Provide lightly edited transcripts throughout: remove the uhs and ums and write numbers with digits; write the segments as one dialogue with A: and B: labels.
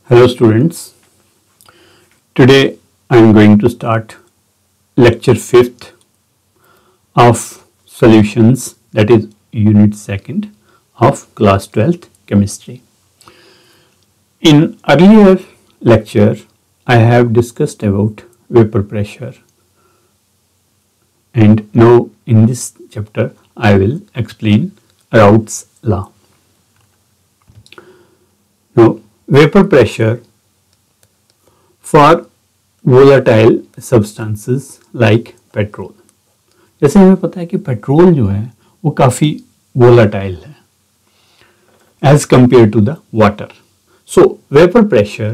A: Hello students, today I am going to start lecture 5th of solutions, that is unit 2nd of class 12th chemistry. In earlier lecture I have discussed about vapor pressure, and now in this chapter I will explain Raoult's law. Now vapor pressure for volatile substances like petrol. जैसे हमें पता है कि petrol जो है वो काफ़ी volatile है as compared to the water. So vapor pressure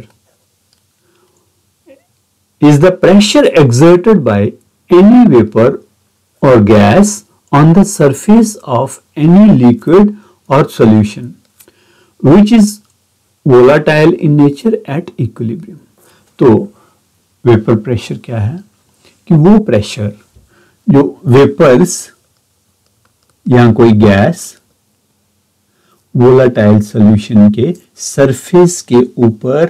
A: is the pressure exerted by any vapor or gas on the surface of any liquid or solution which is volatile in nature at equilibrium. तो vapour pressure क्या है कि वो pressure जो vapours या कोई gas volatile solution के surface के ऊपर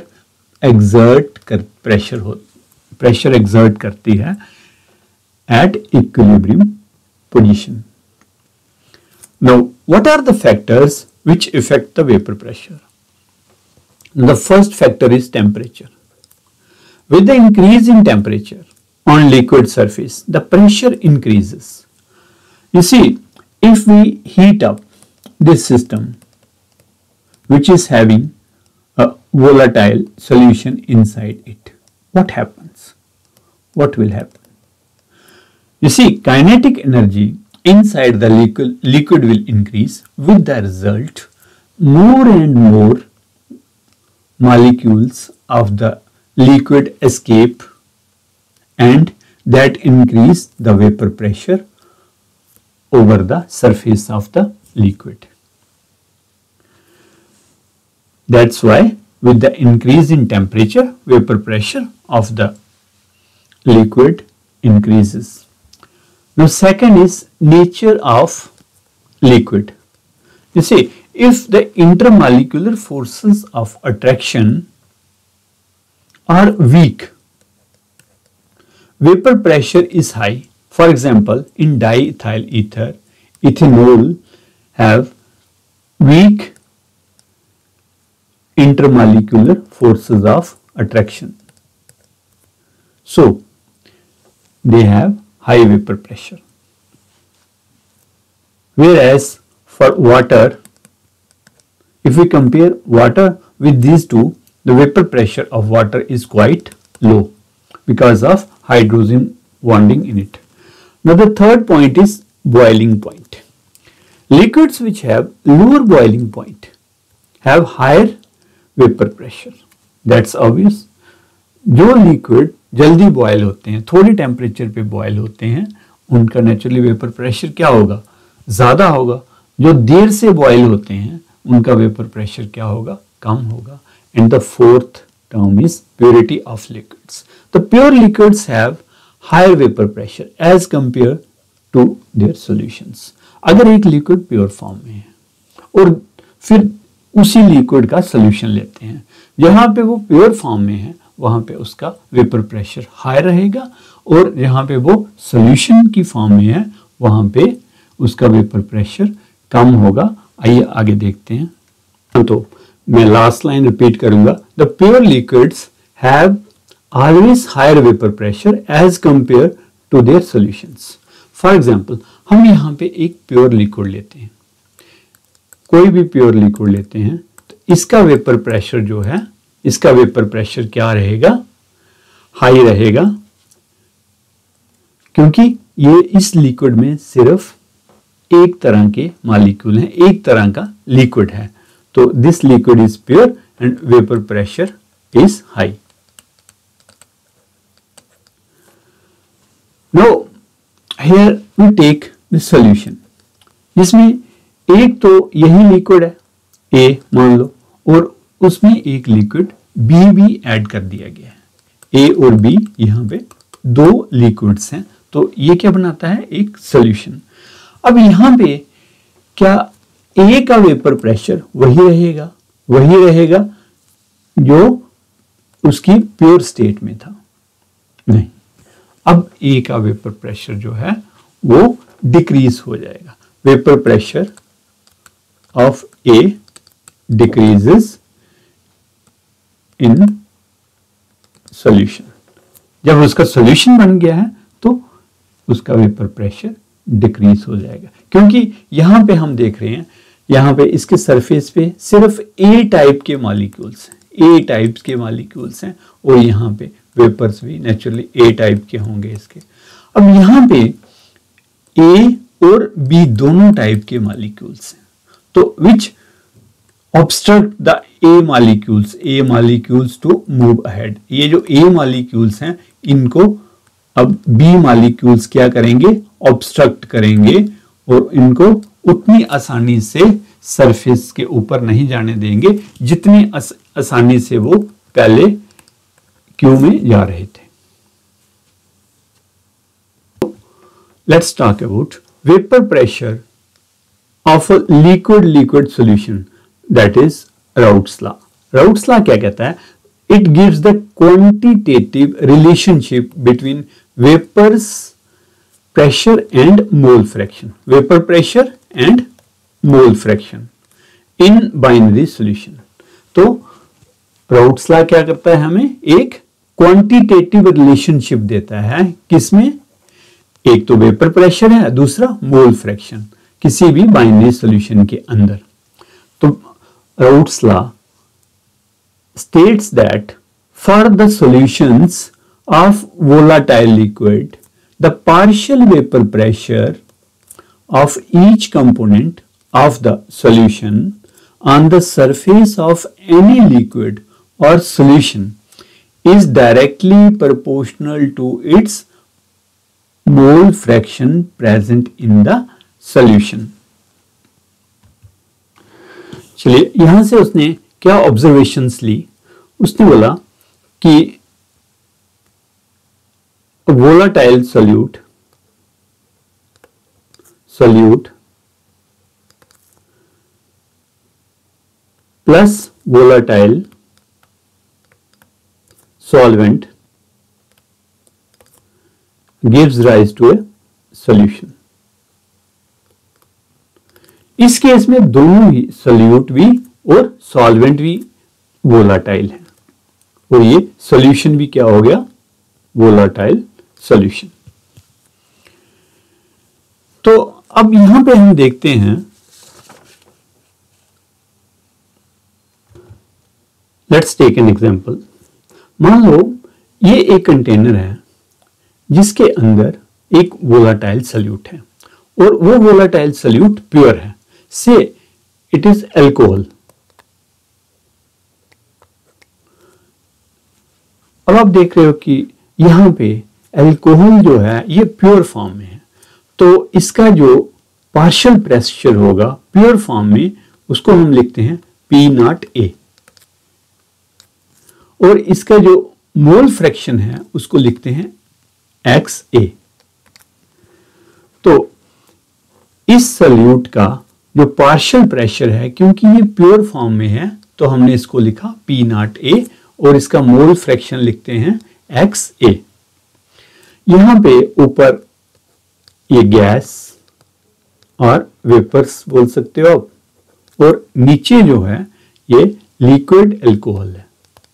A: प्रेशर एग्जर्ट करती है at equilibrium position. Now what are the factors which affect the vapor pressure? The first factor is temperature. With the increase in temperature on liquid surface, the pressure increases. You see, if we heat up this system, which is having a volatile solution inside it, what happens? What will happen? You see, kinetic energy inside the liquid will increase, with the result more and more molecules of the liquid escape, and that increase the vapor pressure over the surface of the liquid. That's why with the increase in temperature, vapor pressure of the liquid increases. Now second is nature of liquid. You see, if the intermolecular forces of attraction are weak, vapor pressure is high. For example, in diethyl ether, ethanol have weak intermolecular forces of attraction. So, they have high vapor pressure. Whereas for water, if we compare water with these two, the vapor pressure of water is quite low because of hydrogen bonding in it. Now the third point is boiling point. Liquids which have lower boiling point have higher vapor pressure. That's obvious. जो liquid जल्दी boil होते हैं, थोड़ी temperature पे boil होते हैं, उनका naturally vapour pressure क्या होगा? ज़्यादा होगा. जो देर से बॉयल होते हैं उनका वेपर प्रेशर क्या होगा? कम होगा. And the fourth term is purity of liquids. The pure liquids have higher vapor pressure as compared to their solutions. अगर एक लिक्विड प्योर फॉर्म में है और फिर उसी लिक्विड का सोल्यूशन लेते हैं, जहाँ पे वो प्योर फॉर्म में है वहाँ पे उसका वेपर प्रेशर हाई रहेगा, और जहाँ पे वो सोल्यूशन की फॉर्म में है वहाँ पे उसका वेपर प्रेशर कम होगा. आइए आगे देखते हैं. तो मैं लास्ट लाइन रिपीट करूंगा. The pure liquids have always higher vapour pressure as compare to their solutions. For example, हम यहाँ पे एक प्योर लिक्विड लेते हैं, कोई भी प्योर लिक्विड लेते हैं, तो इसका वेपर प्रेशर जो है, इसका वेपर प्रेशर क्या रहेगा? हाई रहेगा, क्योंकि ये इस लिक्विड में सिर्फ एक तरह के मॉलिक्यूल हैं, एक तरह का लिक्विड है. तो this liquid is pure and vapour pressure is high. Now here we take the solution, जिसमें एक तो यही लिक्विड है ए मान लो, और उसमें एक लिक्विड बी भी ऐड कर दिया गया है. ए और बी यहाँ पे दो लिक्विड्स हैं, तो ये क्या बनाता है? एक सॉल्यूशन. अब यहाँ पे क्या ए का वेपर प्रेशर वही रहेगा जो उसकी प्योर स्टेट में था? नहीं। अब ए का वेपर प्रेशर जो है वो डिक्रीज हो जाएगा। Vapour pressure of A decreases in solution. जब उसका सॉल्यूशन बन गया है तो उसका वेपर प्रेशर डिक्रीज हो जाएगा, क्योंकि यहां पे हम देख रहे हैं, यहां पे इसके सरफेस पे सिर्फ ए टाइप के मॉलिक्यूल्स हैं, ए टाइप्स के मॉलिक्यूल्स हैं, और यहाँ पे वेपर्स भी नेचुरली ए टाइप के होंगे इसके। अब यहाँ पे ए और बी दोनों टाइप के मॉलिक्यूल्स हैं, तो विच obstruct the A molecules to move ahead। ये जो A molecules हैं इनको अब B molecules क्या करेंगे? obstruct करेंगे और इनको उतनी आसानी से सरफेस के ऊपर नहीं जाने देंगे जितनी आसानी से वो पहले क्यू में जा रहे थे। Let's talk about vapor pressure of a liquid solution, that is Raoult's law। Raoult's law क्या कहता है? It gives the quantitative relationship between vapor's pressure and mole fraction, vapor pressure and mole fraction in binary solution। तो Raoult's law क्या करता है? हमें एक quantitative relationship देता है, किसमें? एक तो वेपर प्रेशर है, दूसरा मोल फ्रैक्शन, किसी भी बाइनरी सॉल्यूशन के अंदर। तो Raoult's law states that for the solutions of volatile liquid, the partial vapor pressure of each component of the solution on the surface of any liquid or solution is directly proportional to its mole fraction present in the solution। चलिए यहां से उसने क्या observations ली? उसने बोला कि volatile solute plus volatile solvent gives rise to a solution। इस case में दोनों ही सॉल्यूट भी और सॉल्वेंट भी वोलाटाइल है, और ये सॉल्यूशन भी क्या हो गया? Volatile solution. तो अब यहां पे हम देखते हैं, लेट्स टेक एन एग्जांपल। मान लो ये एक कंटेनर है जिसके अंदर एक वोलाटाइल सॉल्यूट है, और वो वोलाटाइल सॉल्यूट प्योर है, से इट इज अल्कोहल। अब आप देख रहे हो कि यहां पे अल्कोहल जो है ये प्योर फॉर्म में है, तो इसका जो पार्शियल प्रेशर होगा प्योर फॉर्म में उसको हम लिखते हैं P0A, और इसका जो मोल फ्रैक्शन है उसको लिखते हैं XA। तो इस सॉल्यूट का जो पार्शियल प्रेशर है, क्योंकि ये प्योर फॉर्म में है, तो हमने इसको लिखा P0A, और इसका मोल फ्रैक्शन लिखते हैं XA। यहां पे ऊपर ये गैस और वेपर्स बोल सकते हो आप, और नीचे जो है ये लिक्विड अल्कोहल है,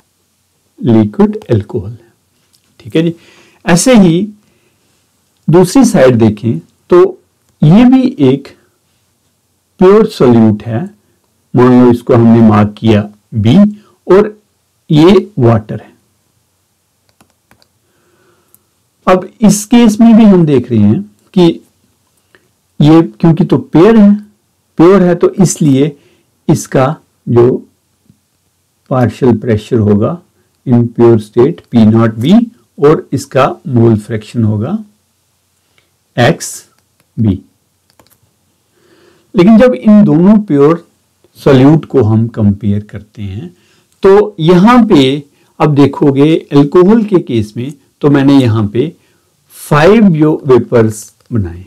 A: ठीक है जी। ऐसे ही दूसरी साइड देखें तो ये भी एक प्योर सॉल्यूट है, मान लो इसको हमने मार्क किया B, और ये वाटर है। अब इस केस में भी हम देख रहे हैं कि ये क्योंकि तो प्योर है, तो इसलिए इसका जो पार्शियल प्रेशर होगा इन प्योर स्टेट P0B, और इसका मोल फ्रैक्शन होगा XB। लेकिन जब इन दोनों प्योर सॉल्यूट को हम कंपेयर करते हैं तो यहां पे अब देखोगे अल्कोहल के केस में, तो मैंने यहां पे 5 जो वेपर्स बनाए,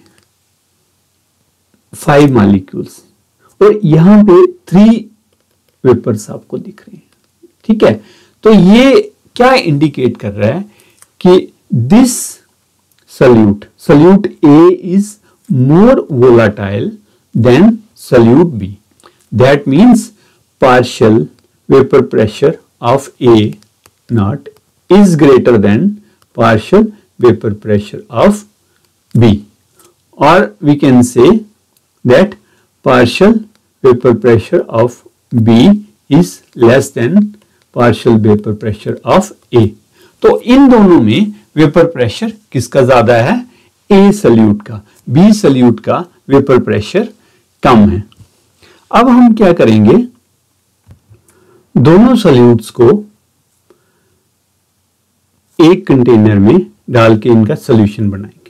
A: 5 मॉलिक्यूल्स, और यहां पे 3 वेपर्स आपको दिख रहे हैं, ठीक है। तो ये क्या इंडिकेट कर रहा है कि this solute A is more volatile than solute B. That means partial vapor pressure of A naught is greater than partial vapor pressure of B, or we can say that partial vapor pressure of B is less than partial vapor pressure of A. तो इन दोनों में vapour pressure किसका ज्यादा है? A solute का। B solute का vapour pressure कम है। अब हम क्या करेंगे, दोनों सल्यूट्स को एक कंटेनर में डाल के इनका सॉल्यूशन बनाएंगे।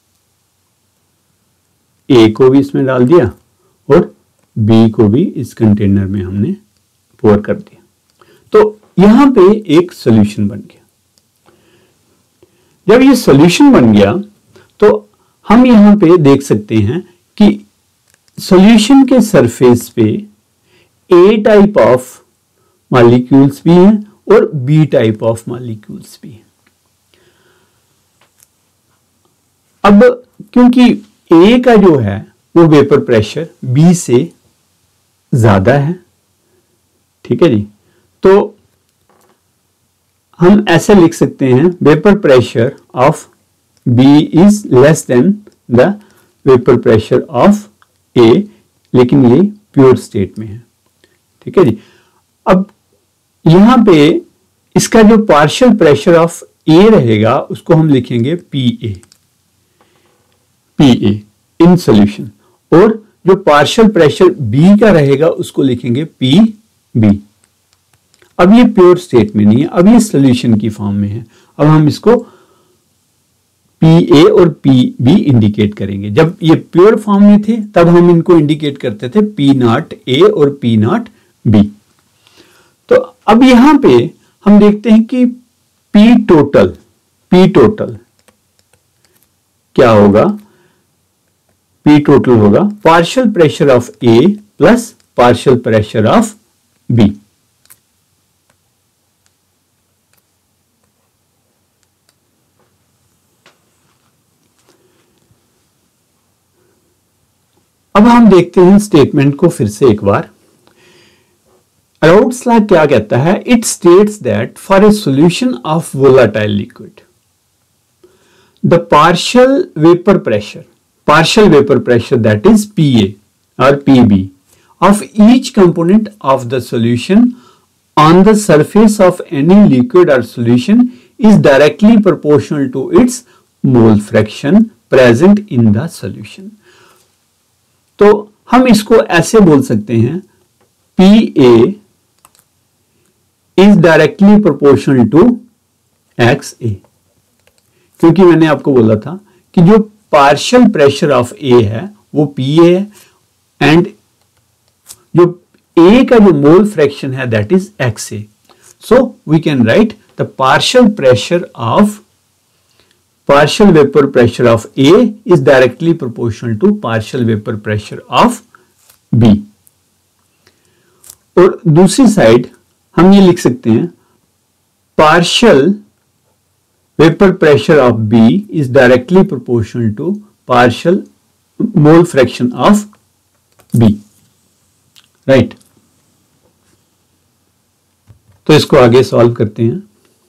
A: ए को भी इसमें डाल दिया और बी को भी इस कंटेनर में हमने पोर कर दिया। तो यहां पे एक सॉल्यूशन बन गया। जब ये सॉल्यूशन बन गया तो हम यहां पे देख सकते हैं कि सॉल्यूशन के सरफेस पे ए टाइप ऑफ मॉलिक्यूल्स भी हैं और बी टाइप ऑफ मॉलिक्यूल्स भी हैं। अब क्योंकि ए का जो है वो वेपर प्रेशर बी से ज्यादा है, ठीक है जी, तो हम ऐसे लिख सकते हैं vapour pressure of B is less than the vapour pressure of A, लेकिन ये प्योर स्टेट में है, ठीक है जी। अब यहां पे इसका जो पार्शियल प्रेशर ऑफ ए रहेगा उसको हम लिखेंगे पी ए इन सॉल्यूशन, और जो पार्शियल प्रेशर बी का रहेगा उसको लिखेंगे पी बी। अब ये प्योर स्टेट में नहीं है, अब ये सॉल्यूशन की फॉर्म में है। अब हम इसको पी ए और पी बी इंडिकेट करेंगे। जब ये प्योर फॉर्म में थे तब हम इनको इंडिकेट करते थे पी नॉट ए और पी नॉट बी। तो अब यहां पे हम देखते हैं कि पी टोटल क्या होगा? पी टोटल होगा partial pressure of A plus partial pressure of B. अब हम देखते हैं स्टेटमेंट को फिर से एक बार। राउल्ट्स लॉ क्या कहता है? It states that for a solution of volatile liquid the partial vapour pressure that is Pa or Pb of each component of the solution on the surface of any liquid or solution is directly proportional to its mole fraction present in the solution। तो हम इसको ऐसे बोल सकते हैं Pa is directly proportional to XA, क्योंकि मैंने आपको बोला था कि जो पार्शियल प्रेशर ऑफ ए है वो Pa है एंड जो A का जो मोल फ्रैक्शन है that is XA। So we can write the partial vapor pressure of A is directly proportional to partial vapor pressure of B। और दूसरी साइड हम ये लिख सकते हैं partial vapor pressure of B is directly proportional to partial mole fraction of B, right. तो इसको आगे सॉल्व करते हैं।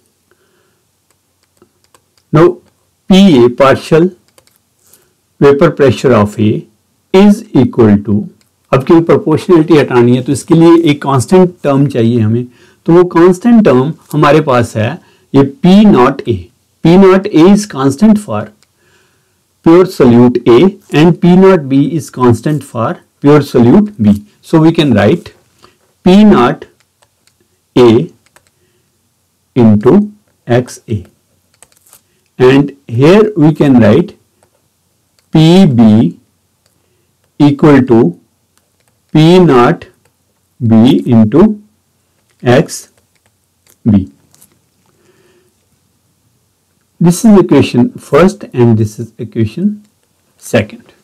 A: Now Pa partial vapor pressure of A is equal to, अब क्योंकि प्रोपोर्शनलिटी हटानी है तो इसके लिए एक कांस्टेंट टर्म चाहिए हमें, तो वो कांस्टेंट टर्म हमारे पास है ये P nought A। P nought A is constant for pure solute A and P nought B is constant for pure solute B। So we can write P nought A into XA, and here we can write PB equal to P naught B into XB। This is equation first and this is equation second.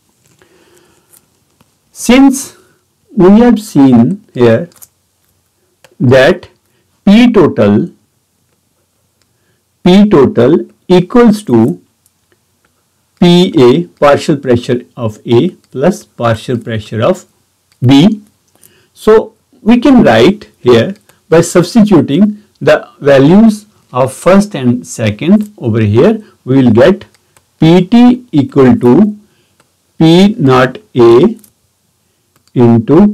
A: Since we have seen here that P total P total equals to PA, partial pressure of A plus partial pressure of B. So we can write here by substituting the values of first and second over here, we will get PT equal to P naught A into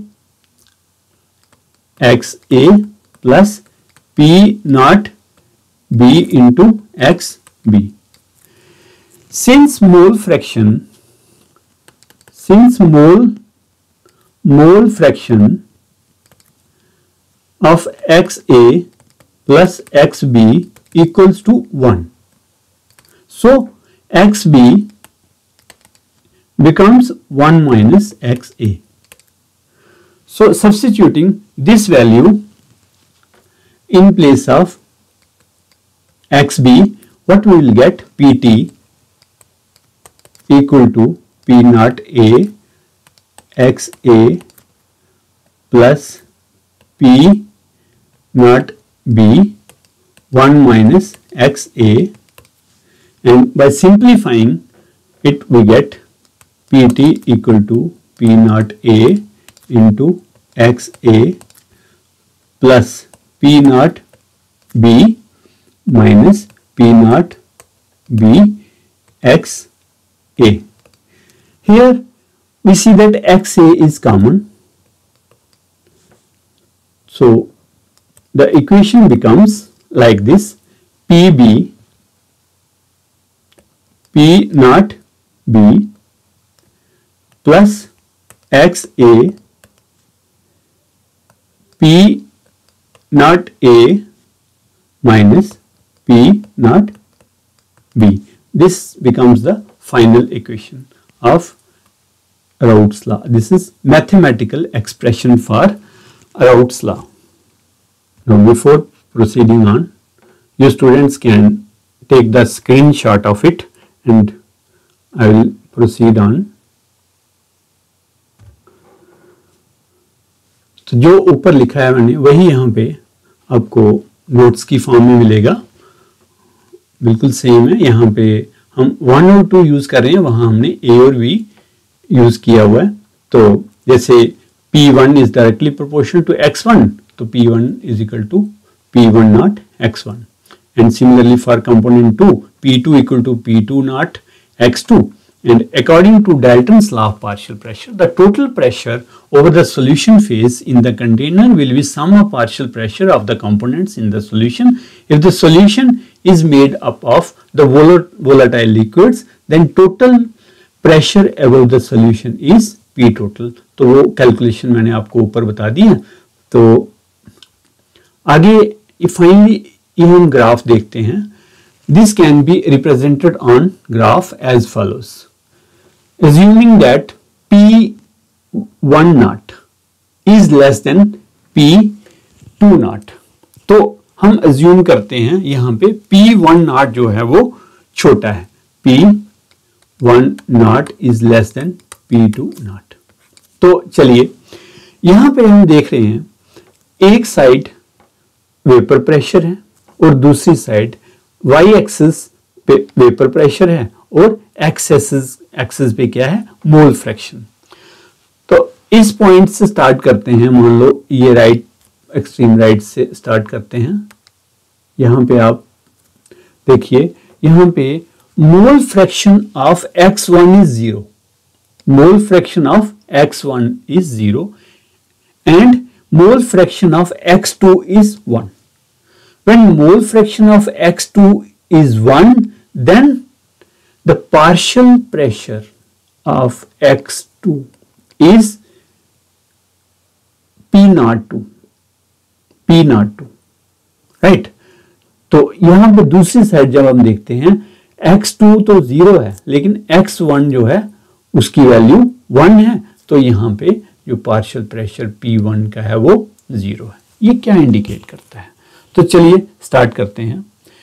A: XA plus P naught B into XB. Since mole fraction of XA plus XB equals to 1. So XB becomes 1 minus XA. So substituting this value in place of XB, what we will get? PT equal to P naught A XA plus P naught B 1 minus XA, and by simplifying it we get PT equal to P naught A into XA plus P naught B minus P naught B XA. Here we see that XA is common. So the equation becomes like this: PB P naught B plus XA P naught A minus P naught B. This becomes the final equation of Raoult's law. This is mathematical expression for Raoult's law. Now before proceeding on, you students can take the screenshot of it and I will proceed on. तो जो ऊपर लिखा है मैंने वही यहाँ पे आपको नोट्स की फॉर्म में मिलेगा, बिल्कुल सेम है. यहाँ पे हम 1 और 2 यूज कर रहे हैं, वहां हमने A और B यूज किया हुआ है. तो जैसे P1 is directly proportional to X1, तो P1 is equal to P1 nought X1, and similarly for component 2 P2 equal to P2 nought X2. And according to Dalton's law of partial pressure, the total pressure over the solution phase in the container will be sum of partial pressure of the components in the solution. If the solution is made up of the volatile liquids, then total pressure above the solution is P total. तो वो calculation मैंने आपको ऊपर बता दी है. तो आगे finally ये हम ग्राफ देखते हैं. This can be represented on graph as follows. Assuming that P1 naught is less than P2 naught, तो हम assume करते हैं यहाँ पे P1 naught जो है वो छोटा है, P1 naught is less than P2 naught. तो चलिए यहाँ पे हम देख रहे हैं एक साइड वेपर प्रेशर है और दूसरी साइड y एक्सिस पे वेपर प्रेशर है और x एक्सिस पे क्या है, मोल फ्रैक्शन. तो इस पॉइंट से स्टार्ट करते हैं. मान लो ये राइट एक्सट्रीम राइट से स्टार्ट करते हैं. यहां पे आप देखिए, यहां पे mole fraction of x1 is 0. Mole fraction of x1 is 0 and mole fraction of x2 is 1. When mole fraction of x2 is 1, then the partial pressure of x2 is P02, right? तो यहां पे दूसरी side जब हम देखते हैं x2 तो 0 है, लेकिन x1 जो है उसकी वैल्यू 1 है, तो यहां पे जो पार्शियल प्रेशर P1 का है वो 0 है. ये क्या इंडिकेट करता है? तो चलिए स्टार्ट करते हैं.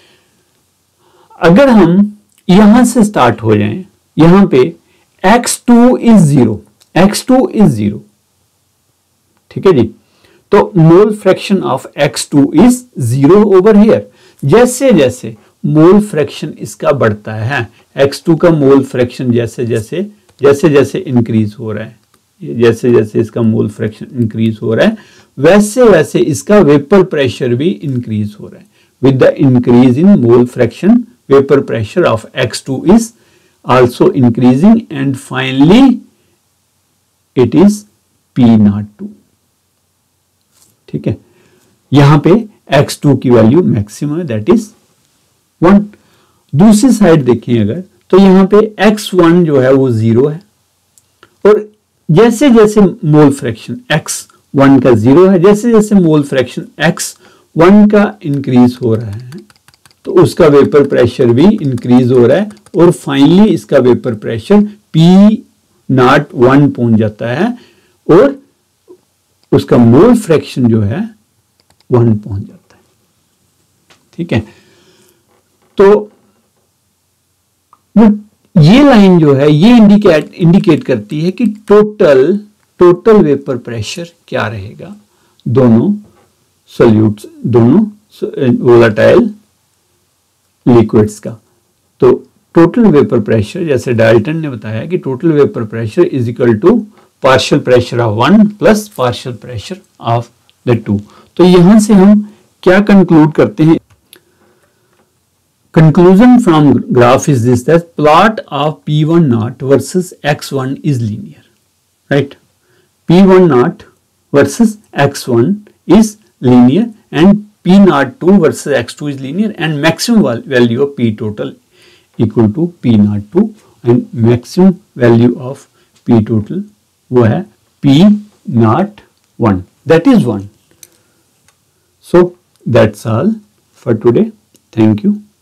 A: अगर हम यहां से स्टार्ट हो जाएं, यहां पे x2 इज 0, ठीक है जी. तो mole fraction of x2 is 0 over here. जैसे जैसे मोल फ्रैक्शन इसका बढ़ता है, X2 का मोल फ्रैक्शन जैसे जैसे इंक्रीज हो रहा है, जैसे जैसे इसका मोल फ्रैक्शन इंक्रीज हो रहा है, वैसे वैसे इसका वेपर प्रेशर भी इंक्रीज हो रहा है. With the increase in mole fraction, vapour pressure of X2 is also increasing and finally it is P02. ठीक है, यहां पे X2 की वैल्यू मैक्सिमम है, दैट इज 1. दूसरी साइड देखें अगर, तो यहां पे X1 जो है वो 0 है, और जैसे जैसे मोल फ्रैक्शन X1 का 0 है, जैसे जैसे मोल फ्रैक्शन X1 का इंक्रीज हो रहा है, तो उसका वेपर प्रेशर भी इंक्रीज हो रहा है, और फाइनली इसका वेपर प्रेशर P01 पहुंच जाता है, और उसका मोल फ्रैक्शन जो है 1 पहुंच जाता है. ठीक है, तो ये लाइन जो है ये इंडिकेट करती है कि टोटल वेपर प्रेशर क्या रहेगा दोनों सॉल्यूट्स, दोनों वोलेटाइल लिक्विड्स का. तो टोटल वेपर प्रेशर, जैसे डाल्टन ने बताया कि total vapour pressure is equal to partial pressure of 1 plus partial pressure of the 2. तो यहां से हम क्या कंक्लूड करते हैं? Conclusion from graph is this, that plot of P1 naught versus X1 is linear, right? P1 naught versus X1 is linear and P naught 2 versus X2 is linear, and maximum value of P total equal to P naught 2, and maximum value of P total वो है P naught 1, that is 1. So that's all for today. Thank you.